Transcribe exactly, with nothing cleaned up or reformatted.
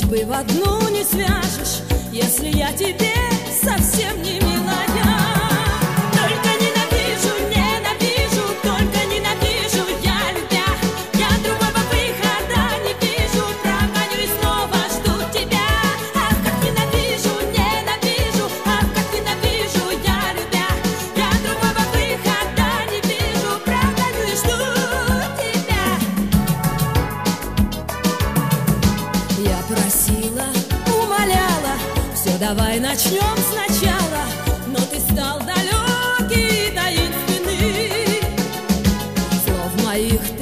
судьбы в одну не свяжешь, если я тебе совсем не милая. Только ненавижу, ненавижу, только ненавижу я, любя. Я другого выхода не вижу, прогоню и снова жду тебя. Ах, как ненавижу, ненавижу, ах, как ненавижу я, любя. Я другого выхода не вижу, прогоню и жду тебя. Я просила, умоляла, все, давай начнем сначала, но ты стал далекий, таинственный. Слов моих